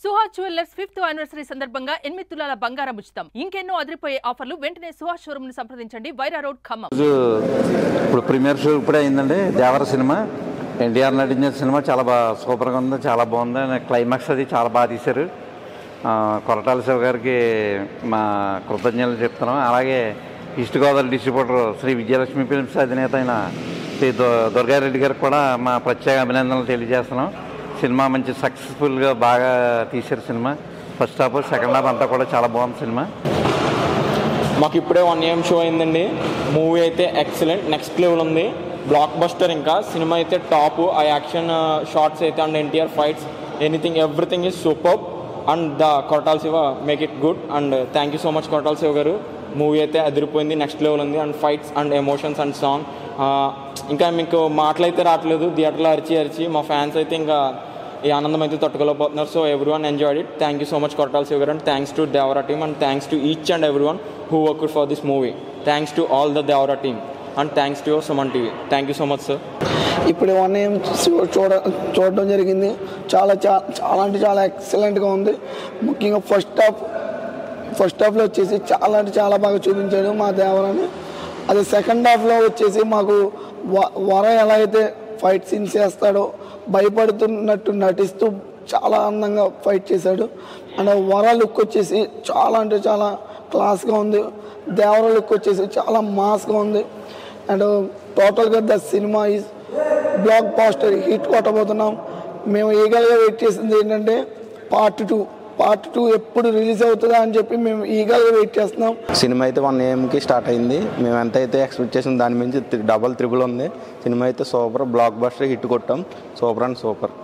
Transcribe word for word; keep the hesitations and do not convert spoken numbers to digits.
Suhas jewellers fifth anniversary సందర్భంగా ఎనిమిది తులాల బంగారం ఉచితం. ఇంకెన్నో అదిరిపోయే ఆఫర్లు. వెంటనే సుహాస్ షోరూమ్ ని సంప్రదించండి. వైరా రోడ్, ఖమ్మం. ఇప్పుడు ప్రీమియర్ షో ఇప్పుడే అయిందండి. దేవర సినిమా ఎన్టీఆర్ నటించిన సినిమా చాలా బాగా సూపర్గా ఉంది, చాలా బాగుంది. క్లైమాక్స్ అది చాలా బాగా తీశారు. కొరటాల శివ గారికి మా కృతజ్ఞతలు చెప్తున్నాం. అలాగే east Godavari distributor Sri Vijayalakshmi films అధినేత అయిన శ్రీ దుర్గారెడ్డి గారికి కూడా మా ప్రత్యేక అభినందనలు తెలియజేస్తున్నాం. సినిమా మంచి సక్సెస్ఫుల్గా బాగా తీశారు. Cinema first half second half అంతా కూడా చాలా బాగుంది సినిమా. మాకు ఇప్పుడే వన్ ఏఎం షో అయిందండి. మూవీ అయితే ఎక్సలెంట్, నెక్స్ట్ లెవెల్ ఉంది, బ్లాక్ బస్టర్. ఇంకా సినిమా అయితే టాప్. ఆ యాక్షన్ షార్ట్స్ అయితే and NTR fights, anything everything is super. And the Koratala Siva make it good. And thank you so much Koratala Siva garu. Movie అయితే అదిరిపోయింది, next level ఉంది. And fights and emotions and song ఇంకా మీకు మాటలు అయితే రావట్లేదు. థియేటర్లో అరిచి అరిచి మా ఫ్యాన్స్ అయితే ఇంకా ఈ ఆనందం అయితే తట్టుకోలేకపోతున్నారు. So everyone enjoyed it. Thank you so much Koratala Siva garu. And thanks to Devara team and thanks to each and every one who work for this movie. Thanks to all the Devara team and thanks to your Suman TV. Thank you so much sir. ఇప్పుడు one AM చూడ చూడడం జరిగింది. చాలా చాలా చాలా అంటే చాలా ఎక్సలెంట్గా ఉంది. ముఖ్యంగా ఫస్ట్ హాఫ్ ఫస్ట్ హాఫ్లో వచ్చేసి చాలా అంటే చాలా బాగా చూపించాడు మా దేవరాని. అదే సెకండ్ హాఫ్లో వచ్చేసి మాకు వర ఎలా అయితే ఫైట్ సీన్స్ చేస్తాడో భయపడుతున్నట్టు నటిస్తూ చాలా అందంగా ఫైట్ చేశాడు. అండ్ వర లుక్ వచ్చేసి చాలా అంటే చాలా క్లాస్గా ఉంది. దేవర లుక్ వచ్చేసి చాలా మాస్గా ఉంది. అండ్ టోటల్గా the cinema is blockbuster hit కొట్టబోతున్నాం. మేము ఈగల్గా వెయిట్ చేసింది ఏంటంటే పార్ట్ టూ పార్ట్ టూ ఎప్పుడు రిలీజ్ అవుతుందా అని చెప్పి మేము ఈగల్గా వెయిట్ చేస్తున్నాం. సినిమా అయితే వన్ ఏఎంకి స్టార్ట్ అయింది. మేము ఎంత అయితే ఎక్స్పెక్ట్ చేసాం దాని మించి డబల్ త్రిబుల్ ఉంది. సినిమా అయితే సూపర్, బ్లాక్ బస్టర్ హిట్ కొట్టాం. Super and super.